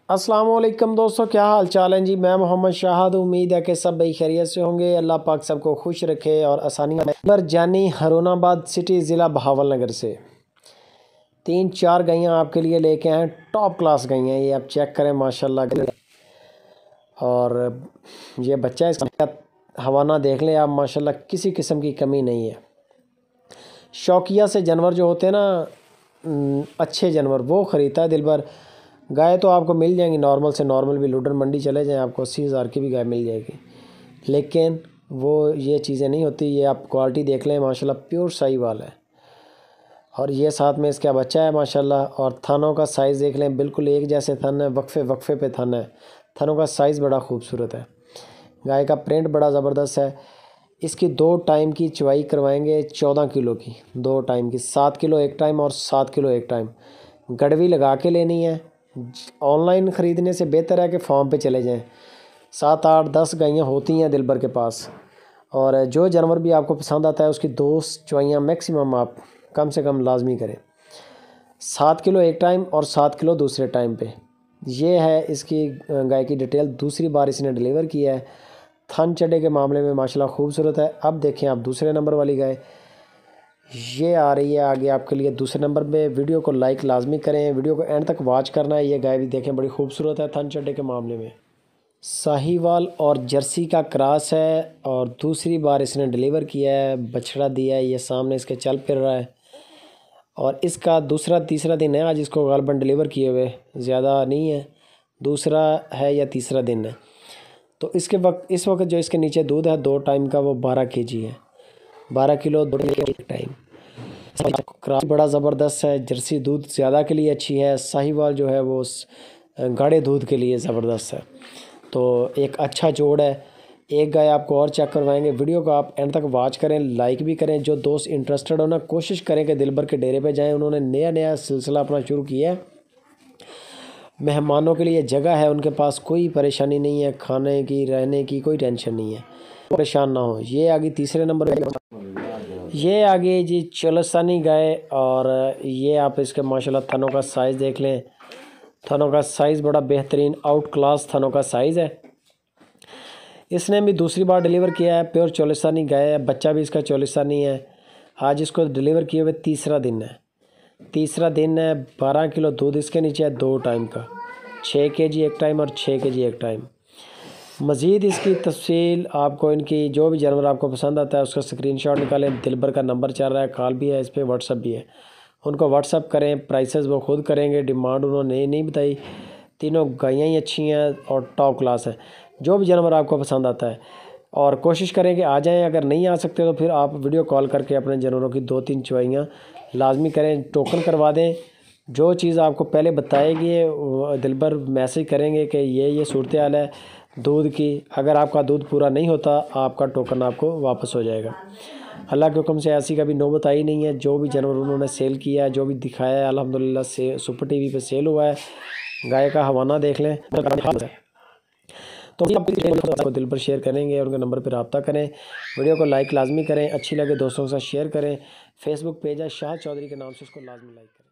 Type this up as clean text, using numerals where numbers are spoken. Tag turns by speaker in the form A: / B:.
A: अस्सलाम वालेकुम दोस्तों, क्या हाल चाल है जी। मैं मोहम्मद शाहद। उम्मीद है कि सब भाई खैरियत से होंगे। अल्लाह पाक सबको खुश रखे और आसानी पर जानी हरुणाबाद सिटी ज़िला बहावल नगर से 3-4 गैयाँ आपके लिए लेके आए। टॉप क्लास गैयाँ, ये आप चेक करें माशाल्लाह। और ये बच्चा इसका हवाना देख लें आप, माशाल्लाह किसी किस्म की कमी नहीं है। शौकिया से जानवर जो होते हैं ना, अच्छे जानवर वो ख़रीदता है दिलबर। गाय तो आपको मिल जाएंगी नॉर्मल से नॉर्मल भी, लुडन मंडी चले जाएं आपको 80,000 की भी गाय मिल जाएगी, लेकिन वो ये चीज़ें नहीं होती। ये आप क्वालिटी देख लें माशाल्लाह, प्योर साहीवाल है। और ये साथ में इसका बच्चा है माशाल्लाह। और थनों का साइज़ देख लें, बिल्कुल एक जैसे थन है, वक्फे वक्फे पे थन है। थनों का साइज़ बड़ा खूबसूरत है। गाय का प्रिंट बड़ा ज़बरदस्त है। इसकी 2 टाइम की चवाई करवाएंगे 14 किलो की, 2 टाइम की, 7 किलो एक टाइम और 7 किलो एक टाइम। गड़वी लगा के लेनी है। ऑनलाइन ख़रीदने से बेहतर है कि फार्म पे चले जाएं। 7, 8, 10 गायें होती हैं दिलबर के पास। और जो जानवर भी आपको पसंद आता है उसकी 2 चवाइयाँ मैक्सिमम आप कम से कम लाजमी करें। 7 किलो एक टाइम और 7 किलो दूसरे टाइम पे। ये है इसकी गाय की डिटेल। दूसरी बार इसने डिलीवर किया है। थन चढ़े के मामले में माशाल्लाह खूबसूरत है। अब देखें आप दूसरे नंबर वाली गाय, ये आ रही है आगे आपके लिए दूसरे नंबर पे। वीडियो को लाइक लाजमी करें, वीडियो को एंड तक वॉच करना है। ये गाय भी देखें बड़ी खूबसूरत है थन चढ़े के मामले में। साहीवाल और जर्सी का क्रॉस है और दूसरी बार इसने डिलीवर किया है, बछड़ा दिया है। ये सामने इसके चल फिर रहा है और इसका दूसरा तीसरा दिन है आज इसको गालबन डिलीवर किए हुए, ज़्यादा नहीं है, दूसरा है या तीसरा दिन है। तो इस वक्त जो इसके नीचे दूध है 2 टाइम का वो 12 kg है, 12 किलो 2 टाइम। क्रॉस बड़ा ज़बरदस्त है। जर्सी दूध ज़्यादा के लिए अच्छी है, साहीवाल जो है वो गाढ़े दूध के लिए ज़बरदस्त है। तो एक अच्छा जोड़ है। एक गाय आपको और चेक करवाएंगे। वीडियो को आप एंड तक वॉच करें, लाइक भी करें। जो दोस्त इंटरेस्टेड हो ना, कोशिश करें कि दिलबर के डेरे पे जाएं। उन्होंने नया सिलसिला अपना शुरू किया है। मेहमानों के लिए जगह है उनके पास, कोई परेशानी नहीं है, खाने की रहने की कोई टेंशन नहीं है, परेशान ना हो। ये आगे तीसरे नंबर पे, ये आगे जी चोलस्तानी गाय। और ये आप इसके माशाल्लाह थनों का साइज़ देख लें। थनों का साइज़ बड़ा बेहतरीन आउट क्लास थनों का साइज़ है। इसने भी दूसरी बार डिलीवर किया है। प्योर चोलिस्तानी गाय है, बच्चा भी इसका चोलिस्तानी है। आज इसको डिलीवर किए हुए तीसरा दिन है। 12 किलो दूध इसके नीचे है 2 टाइम का, 6 kg एक टाइम और 6 kg एक टाइम। मज़ीद इसकी तफसील आपको, इनकी जो भी जानवर आपको पसंद आता है उसका स्क्रीनशॉट निकालें। दिलबर का नंबर चल रहा है, कॉल भी है इस पर, व्हाट्सअप भी है। उनको व्हाट्सअप करें, प्राइसेस वो खुद करेंगे। डिमांड उन्होंने नहीं बताई। तीनों गायें ही अच्छी हैं और टॉप क्लास हैं। जो भी जानवर आपको पसंद आता है और कोशिश करें कि आ जाएं। अगर नहीं आ सकते तो फिर आप वीडियो कॉल करके अपने जानवरों की 2-3 चवाइयाँ लाजमी करें, टोकन करवा दें। जो चीज़ आपको पहले बताएगी दिलबर मैसेज करेंगे कि ये सूरत हाल है दूध की। अगर आपका दूध पूरा नहीं होता आपका टोकन आपको वापस हो जाएगा। अल्लाह के हुक्म से ऐसी कभी नौबत आई नहीं है। जो भी जानवर उन्होंने सेल किया है, जो भी दिखाया है, अल्हम्दुलिल्लाह से सुपर टीवी पे सेल हुआ है। गाय का हवाना देख लें। तो आपको दिल पर शेयर करेंगे और उनके नंबर पर रब्ता करें। वीडियो को लाइक लाजमी करें, अच्छी लगे दोस्तों के साथ शेयर करें। फेसबुक पेज है शाह चौधरी के नाम से, उसको लाजमी लाइक करें।